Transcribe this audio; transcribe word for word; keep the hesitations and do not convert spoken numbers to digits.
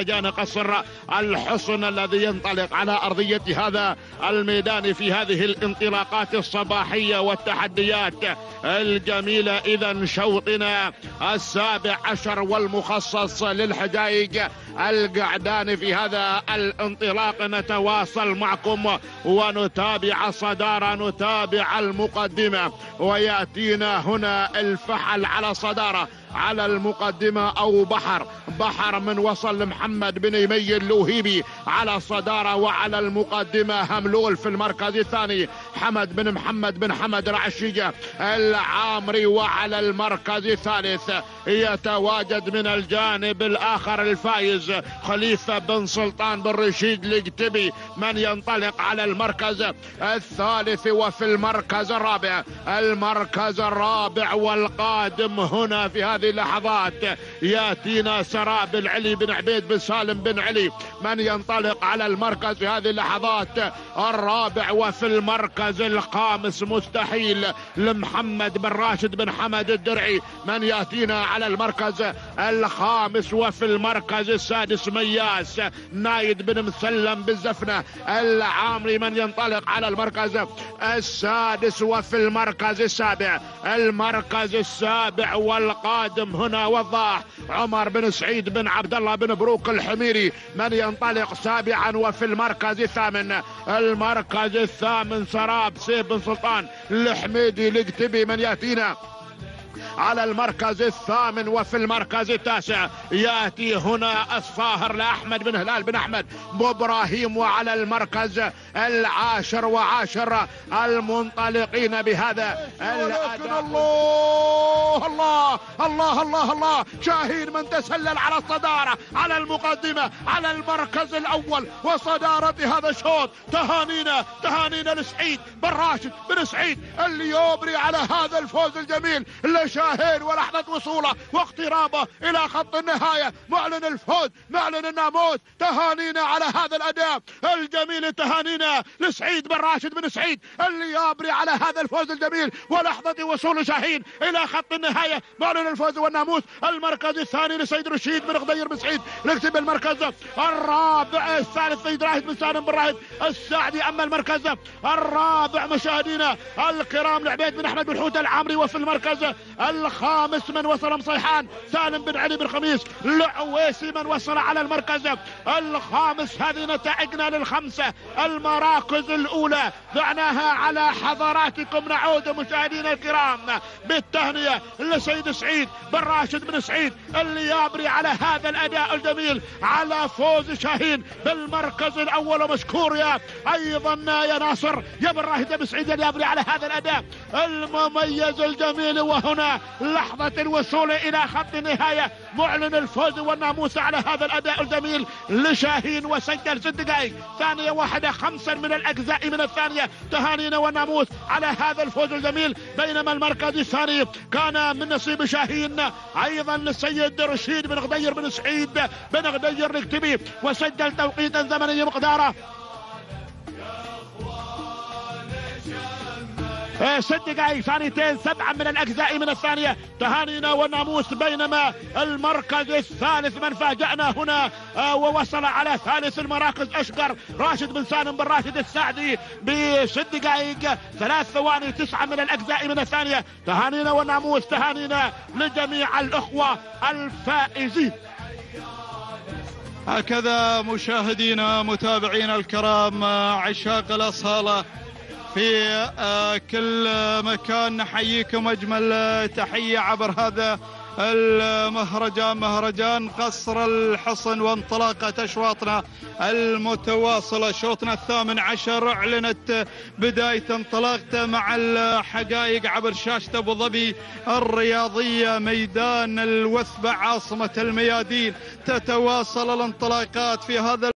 مرتجان قصر الحصن الذي ينطلق على أرضية هذا الميدان في هذه الانطلاقات الصباحية والتحديات الجميلة. إذا شوطنا السابع عشر والمخصص للحجايج القعدان في هذا الانطلاق. نتواصل معكم ونتابع صدارة، نتابع المقدمة، ويأتينا هنا الفحل على صدارة على المقدمة أو بحر بحر من وصل محمد بن يمي اللوهيبي على الصدارة، وعلى المقدمة هملول في المركز الثاني حمد بن محمد بن حمد رعشيجة العامري، وعلى المركز الثالث يتواجد من الجانب الآخر الفايز خليفة بن سلطان بن رشيد القتبي من ينطلق على المركز الثالث. وفي المركز الرابع المركز الرابع والقادم هنا في هذه اللحظات ياتينا سراب العلي بن عبيد بن سالم بن علي من ينطلق على المركز في هذه اللحظات الرابع. وفي المركز الخامس مستحيل لمحمد بن راشد بن حمد الدرعي من ياتينا على المركز الخامس. وفي المركز السادس مياس نايد بن مسلم بالزفنة العامري من ينطلق على المركز السادس. وفي المركز السابع المركز السابع والقادم هنا وضاح عمر بن سعيد بن عبد الله بن بروك الحميري من ينطلق سابعا. وفي المركز الثامن المركز الثامن سراب سيف بن سلطان الحميدي القتبي من ياتينا على المركز الثامن. وفي المركز التاسع ياتي هنا الصاهر لأحمد بن هلال بن أحمد بإبراهيم. وعلى المركز العاشر وعاشر المنطلقين بهذا الأداء. الله الله الله الله الله شاهين من تسلل على الصدارة على المقدمة على المركز الأول وصدارة هذا الشوط. تهانينا تهانينا لسعيد بن راشد بن سعيد اللي يبري على هذا الفوز الجميل. شاهين ولحظة وصوله واقترابه إلى خط النهاية معلن الفوز معلن الناموس. تهانينا على هذا الأداء الجميل، تهانينا لسعيد بن راشد بن سعيد اللي يبري على هذا الفوز الجميل ولحظة وصول شاهين إلى خط النهاية معلن الفوز والناموس. المركز الثاني لسيد رشيد بن غدير بن سعيد نكتب المركز الرابع الثالث سيد راهد بن سالم بن راهد السعدي. أما المركز الرابع مشاهدينا الكرام لعبيد بن أحمد بن حوت العامري. وفي المركز الخامس من وصل مصيحان سالم بن علي بن خميس العويسي من وصل على المركز الخامس. هذه نتائجنا للخمسة المراكز الأولى ضعناها على حضراتكم. نعود مشاهدينا الكرام بالتهنئة لسيد سعيد بن راشد بن سعيد اللي يبري على هذا الأداء الجميل على فوز شاهين بالمركز الأول. ومشكور يا أيضا يا ناصر يا بن راشد بن سعيد اللي يبري على هذا الأداء المميز الجميل. وهنا لحظة الوصول إلى خط النهاية معلن الفوز والناموس على هذا الأداء الجميل لشاهين. وسجل ست دقائق ثانية واحدة خمسا من الأجزاء من الثانية. تهانينا والناموس على هذا الفوز الجميل. بينما المركز الثاني كان من نصيب شاهين أيضا السيد رشيد بن غدير بن سعيد بن غدير الكتبي وسجل توقيتا زمنيا مقداره ست دقائق ثانيتين سبعة من الأجزاء من الثانية. تهانينا والناموس. بينما المركز الثالث من فاجأنا هنا ووصل على ثالث المراكز أشقر راشد بن سالم بن راشد السعدي بست دقائق ثلاث ثواني تسعة من الأجزاء من الثانية. تهانينا والناموس. تهانينا لجميع الأخوة الفائزين. هكذا مشاهدينا متابعينا الكرام عشاق الأصالة في كل مكان نحييكم أجمل تحية عبر هذا المهرجان مهرجان قصر الحصن وانطلاقة أشواطنا المتواصلة. شوطنا الثامن عشر أعلنت بداية انطلاقته مع الحقائق عبر شاشة أبو ظبي الرياضية ميدان الوثبة عاصمة الميادين. تتواصل الانطلاقات في هذا